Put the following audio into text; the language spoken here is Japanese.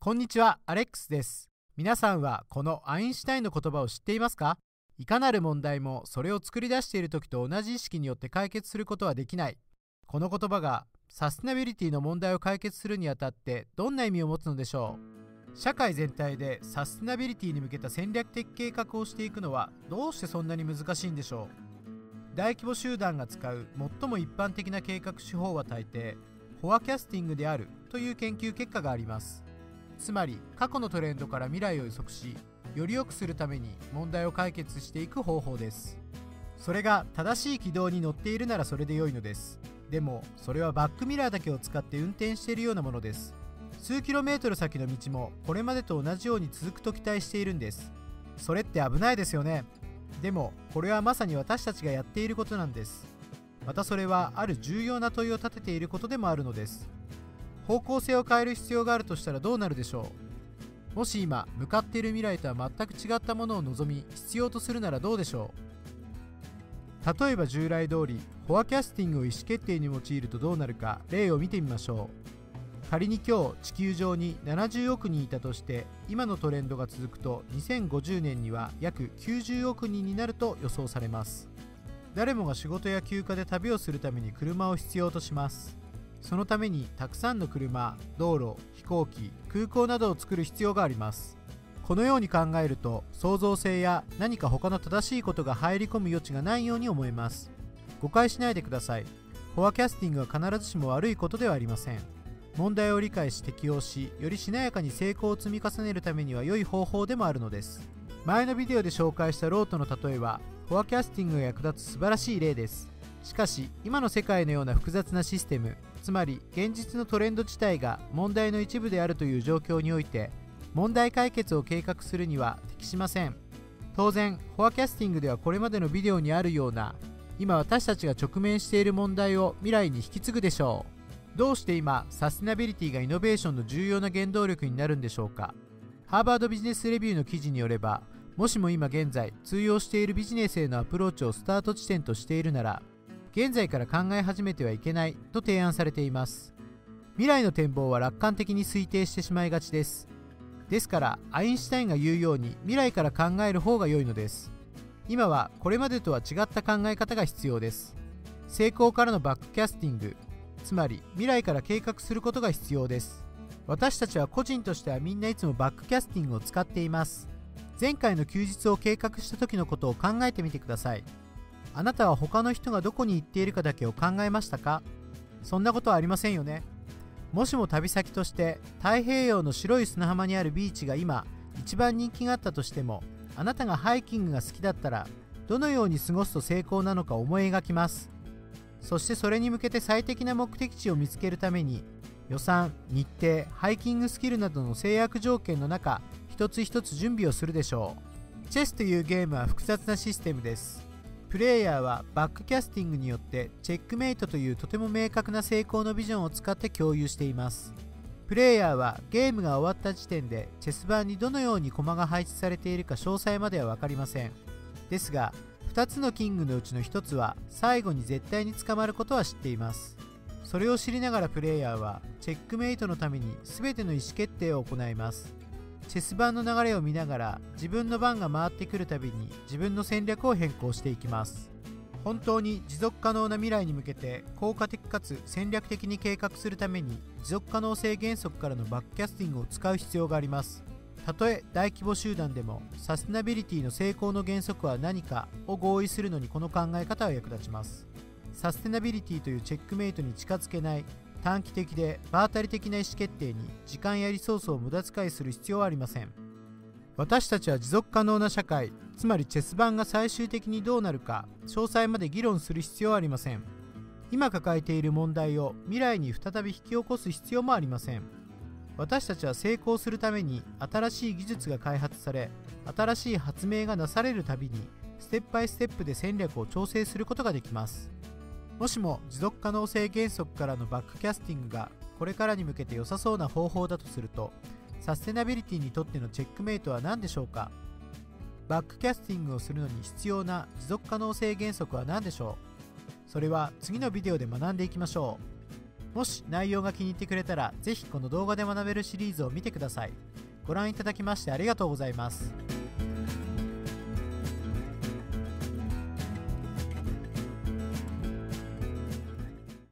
こんにちは、アレックスです。皆さんはこのアインシュタインの言葉を知っていますか？いかなる問題もそれを作り出している時と同じ意識によって解決することはできない。この言葉がサステナビリティの問題を解決するにあたってどんな意味を持つのでしょう？社会全体でサステナビリティに向けた戦略的計画をしていくのはどうしてそんなに難しいんでしょう？大規模集団が使う最も一般的な計画手法は大抵フォアキャスティングであるという研究結果があります。つまり過去のトレンドから未来を予測し、より良くするために問題を解決していく方法です。それが正しい軌道に乗っているならそれで良いのです。でもそれはバックミラーだけを使って運転しているようなものです。数キロメートル先の道もこれまでと同じように続くと期待しているんです。それって危ないですよね。でもこれはまさに私たちがやっていることなんです。またそれはある重要な問いを立てていることでもあるのです。方向性を変える必要があるとしたらどうなるでしょう？もし今向かっている未来とは全く違ったものを望み必要とするならどうでしょう？例えば従来通りフォアキャスティングを意思決定に用いるとどうなるか例を見てみましょう。仮に今日地球上に70億人いたとして、今のトレンドが続くと2050年には約90億人になると予想されます。誰もが仕事や休暇で旅をするために車を必要とします。そのためにたくさんの車、道路、飛行機、空港などを作る必要があります。このように考えると創造性や何か他の正しいことが入り込む余地がないように思えます。誤解しないでください。フォアキャスティングは必ずしも悪いことではありません。問題を理解し適応し、よりしなやかに成功を積み重ねるためには良い方法でもあるのです。前のビデオで紹介したロートの例えはフォアキャスティングが役立つ素晴らしい例です。しかし今の世界のような複雑なシステム、つまり現実のトレンド自体が問題の一部であるという状況において問題解決を計画するには適しません。当然フォアキャスティングではこれまでのビデオにあるような今私たちが直面している問題を未来に引き継ぐでしょう。どうして今サステナビリティがイノベーションの重要な原動力になるんでしょうか？ハーバードビジネスレビューの記事によれば、もしも今現在通用しているビジネスへのアプローチをスタート地点としているなら、現在から考え始めてはいけないと提案されています。未来の展望は楽観的に推定してしまいがちです。ですからアインシュタインが言うように未来から考える方が良いのです。今はこれまでとは違った考え方が必要です。成功からのバックキャスティング、つまり未来から計画することが必要です。私たちは個人としてはみんないつもバックキャスティングを使っています。前回の休日を計画した時のことを考えてみてください。あなたは他の人がどこに行っているかだけを考えましたか？そんなことはありませんよね。もしも旅先として太平洋の白い砂浜にあるビーチが今一番人気があったとしても、あなたがハイキングが好きだったらどのように過ごすと成功なのか思い描きます。そしてそれに向けて最適な目的地を見つけるために予算、日程、ハイキングスキルなどの制約条件の中、一つ一つ準備をするでしょう。チェスというゲームは複雑なシステムです。プレイヤーはバックキャスティングによってチェックメイトというとても明確な成功のビジョンを使って共有しています。プレイヤーはゲームが終わった時点でチェス盤にどのように駒が配置されているか詳細までは分かりません。ですが2つのキングのうちの1つは最後に絶対に捕まることは知っています。それを知りながらプレイヤーはチェックメイトのために全ての意思決定を行います。チェス盤の流れを見ながら自分の番が回ってくるたびに自分の戦略を変更していきます。本当に持続可能な未来に向けて効果的かつ戦略的に計画するために持続可能性原則からのバックキャスティングを使う必要があります。たとえ大規模集団でもサステナビリティの成功の原則は何かを合意するのにこの考え方は役立ちます。サステナビリティというチェックメイトに近づけない短期的で場当たり的な意思決定に時間やリソースを無駄遣いする必要はありません。私たちは持続可能な社会、つまりチェス盤が最終的にどうなるか詳細まで議論する必要はありません。今抱えている問題を未来に再び引き起こす必要もありません。私たちは成功するために新しい技術が開発され、新しい発明がなされるたびにステップバイステップで戦略を調整することができます。もしも持続可能性原則からのバックキャスティングがこれからに向けて良さそうな方法だとすると、サステナビリティにとってのチェックメイトは何でしょうか？バックキャスティングをするのに必要な持続可能性原則は何でしょう？それは次のビデオで学んでいきましょう。 もし内容が気に入ってくれたら、ぜひこの動画で学べるシリーズを見てください。ご覧いただきましてありがとうございます。